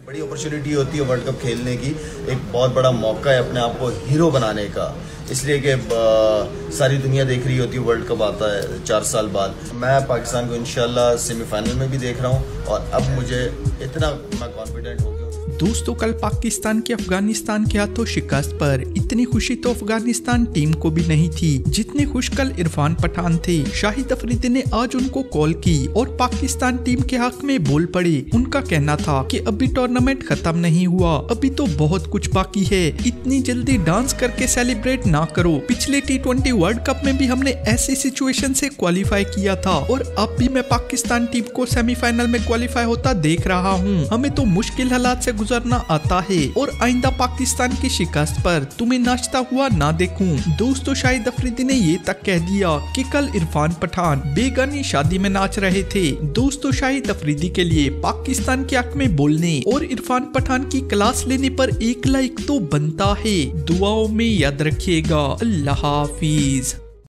बड़ी अपॉर्चुनिटी होती है वर्ल्ड कप खेलने की, एक बहुत बड़ा मौका है अपने आप को हीरो बनाने का, इसलिए कि सारी दुनिया देख रही होती है वर्ल्ड कप आता है 4 साल बाद। मैं पाकिस्तान को इंशाल्लाह सेमीफाइनल में भी देख रहा हूँ और अब मुझे इतना मैं कॉन्फिडेंट हो गया। दोस्तों, कल पाकिस्तान की अफगानिस्तान के हाथों शिकस्त पर इतनी खुशी तो अफगानिस्तान टीम को भी नहीं थी जितनी खुश कल इरफान पठान थे। शाहिद अफरीदी ने आज उनको कॉल की और पाकिस्तान टीम के हक में बोल पड़े। उनका कहना था कि अभी टूर्नामेंट खत्म नहीं हुआ, अभी तो बहुत कुछ बाकी है, इतनी जल्दी डांस करके सेलिब्रेट ना करो। पिछले T20 वर्ल्ड कप में भी हमने ऐसी सिचुएशन से क्वालिफाई किया था और अब भी मैं पाकिस्तान टीम को सेमीफाइनल में क्वालिफाई होता देख रहा हूँ। हमें तो मुश्किल हालात से गुजरना आता है और आइंदा पाकिस्तान की शिकस्त पर तुम्हें नाचता हुआ ना देखूं। दोस्तों, शाहिद अफरीदी ने ये तक कह दिया कि कल इरफान पठान बेगानी शादी में नाच रहे थे। दोस्तों, शाहिद अफरीदी के लिए पाकिस्तान के हक में बोलने और इरफान पठान की क्लास लेने पर 1 लाइक तो बनता है। दुआओं में याद रखिएगा। अल्लाह हाफिज।